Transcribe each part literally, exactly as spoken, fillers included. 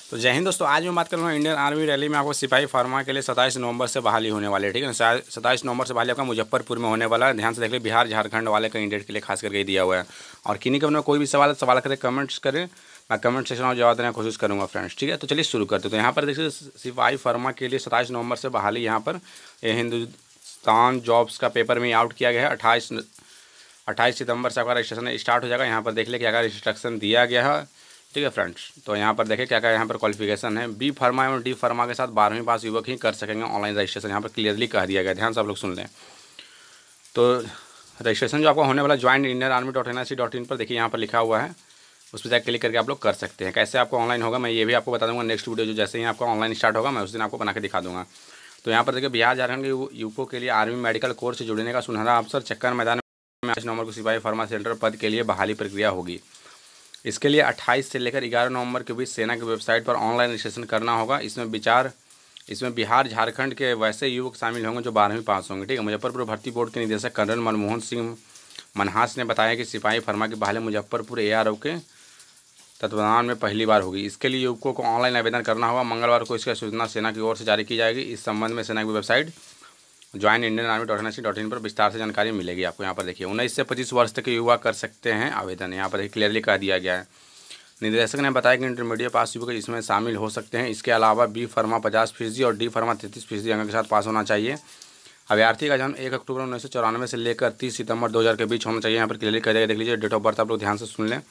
तो जय हिंद दोस्तों, आज मैं बात करूँगा इंडियन आर्मी रैली में आपको सिपाही फार्मा के लिए सत्ताईस नवंबर से बहाली होने वाली है। ठीक है ना, सत्ताईस नवंबर से बहाली आपका मुजफ्फरपुर में होने वाला है। ध्यान से देख ले, बिहार झारखंड वाले कैंडिडेट के लिए खास करके दिया हुआ है। और किन्हीं के में कोई भी सवाल सवाल करें, कमेंट्स करें, मैं कमेंट सेक्शन में जवाब देने की कोशिश करूँगा फ्रेंड्स। ठीक है, तो चलिए शुरू करते। तो यहाँ पर देखिए, सिपाही फार्मा के लिए सत्ताईस नवंबर से बहाली यहाँ पर हिंदुस्तान जॉब्स का पेपर में आउट किया गया है। अट्ठाईस अट्ठाईस सितंबर से आपका रजिस्ट्रेशन स्टार्ट हो जाएगा। यहाँ पर देख ले क्या क्या इंस्ट्रक्शन दिया गया है। ठीक है फ्रेंड्स, तो यहाँ पर देखिए क्या क्या यहाँ पर क्वालिफिकेशन है। बी फार्मा एवं डी फार्मा के साथ बारहवीं पास युवक ही कर सकेंगे ऑनलाइन रजिस्ट्रेशन, यहाँ पर क्लियरली कह दिया गया। ध्यान से आप लोग सुन लें। तो रजिस्ट्रेशन जो आपका होने वाला join Indian army dot N I C dot in पर देखिए यहाँ पर लिखा हुआ है, उस पर जाकर क्लिक करके आप लोग कर सकते हैं। कैसे आपको ऑनलाइन होगा मैं ये भी आपको बता दूंगा नेक्स्ट वीडियो, जो जैसे ही आपका ऑनलाइन स्टार्ट होगा मैं उस दिन आपको बना के दिखा दूंगा। तो यहाँ पर देखिए, बिहार झारखंड के युवकों के लिए आर्मी मेडिकल कोर्स से जुड़ने का सुनहरा अवसर। चक्कर मैदान में अट्ठाईस नवंबर को सिपाही फार्मा सेंटर पद के लिए बहाली प्रक्रिया होगी। इसके लिए अट्ठाईस से लेकर ग्यारह नवंबर के बीच सेना की वेबसाइट पर ऑनलाइन रजिस्ट्रेशन करना होगा। इसमें विचार इसमें बिहार झारखंड के वैसे युवक शामिल होंगे जो बारहवीं पास होंगे। ठीक है, मुजफ्फरपुर भर्ती बोर्ड के निदेशक कर्नल मनमोहन सिंह मनहास ने बताया कि सिपाही फार्मा की बहाली मुजफ्फरपुर ए आर ओ के तत्वावधान में पहली बार होगी। इसके लिए युवकों को ऑनलाइन आवेदन करना होगा। मंगलवार को इसकी सूचना सेना की ओर से जारी की जाएगी। इस संबंध में सेना की website join Indian army dot N I C dot in पर विस्तार से जानकारी मिलेगी आपको। यहाँ पर देखिए, उन्नीस से पच्चीस वर्ष तक के युवा कर सकते हैं आवेदन। यहाँ पर क्लियरली कह दिया गया है। निदेशक ने बताया कि इंटरमीडिएट पास युवक इसमें शामिल हो सकते हैं। इसके अलावा बी फार्मा पचास फीसदी और डी फार्मा तैंतीस फीसदी अंक के साथ पास होना चाहिए। अभ्यर्थी का जन्म एक अक्टूबर उन्नीस सौ चौरानवे से लेकर तीस सितंबर दो हज़ार के बीच होना चाहिए। यहाँ पर क्लियरली कह दिया। देख लीजिए डेट ऑफ बर्थ आप लोग ध्यान से सुन लें।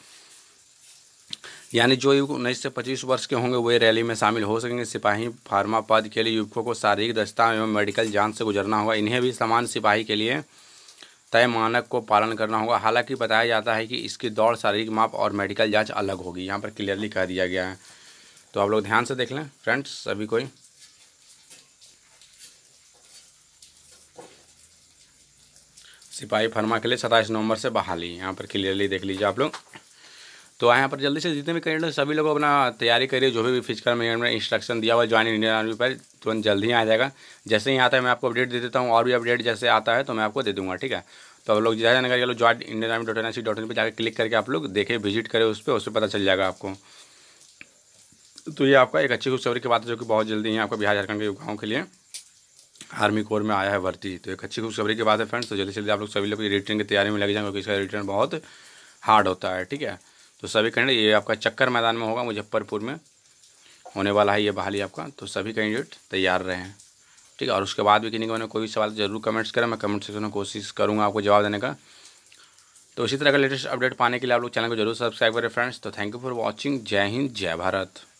यानी जो युवक उन्नीस से पच्चीस वर्ष के होंगे वे रैली में शामिल हो सकेंगे। सिपाही फार्मा पद के लिए युवकों को शारीरिक दक्षता एवं मेडिकल जांच से गुजरना होगा। इन्हें भी समान सिपाही के लिए तय मानक को पालन करना होगा। हालांकि बताया जाता है कि इसकी दौड़, शारीरिक माप और मेडिकल जांच अलग होगी। यहाँ पर क्लियरली कह दिया गया है। तो आप लोग ध्यान से देख लें फ्रेंड्स सभी कोई। सिपाही फार्मा के लिए सत्ताईस नवंबर से बहाली, यहाँ पर क्लियरली देख लीजिए आप लोग। तो यहाँ पर जल्दी से जितने भी कैंडिडेट सभी लोग अपना तैयारी करिए। जो भी फिजिकल में इंस्ट्रक्शन दिया हुआ है ज्वाइन इंडियन आर्मी पर तुरंत जल्दी ही आ जाएगा। जैसे ही आता है मैं आपको अपडेट दे देता हूँ, और भी अपडेट जैसे आता है तो मैं आपको दे दूँगा। ठीक है, तो आप लोग ज़्यादा जानकारी लोग join Indian army dot N I C dot in पर जाकर क्लिक करके आप लोग देखें, विजिट करें उस पर, उस पर पता चल जाएगा आपको। तो ये आपका एक अच्छी खुशखबरी की बात है, जो कि बहुत जल्दी ही आपको बिहार झारखंड के युवाओं के लिए आर्मी कोर में आया है भर्ती। तो एक अच्छी खुशखबरी की बात है फ्रेंड्स। तो जल्दी से जल्दी आप लोग सभी लोग रिटर्न की तैयारी में लग जाएंगे, क्योंकि इसका रिटर्न बहुत हार्ड होता है। ठीक है, तो सभी कैंडिडेट, ये आपका चक्कर मैदान में होगा, मुजफ्फरपुर में होने वाला है ये बहाली आपका। तो सभी कैंडिडेट तैयार रहें। ठीक है, और उसके बाद भी किन्हीं को कोई सवाल जरूर कमेंट्स करें, मैं कमेंट सेक्शन में कोशिश करूँगा आपको जवाब देने का। तो इसी तरह का लेटेस्ट अपडेट पाने के लिए आप लोग चैनल को जरूर सब्सक्राइब करें फ्रेंड्स। तो थैंक यू फॉर वॉचिंग। जय हिंद, जय भारत।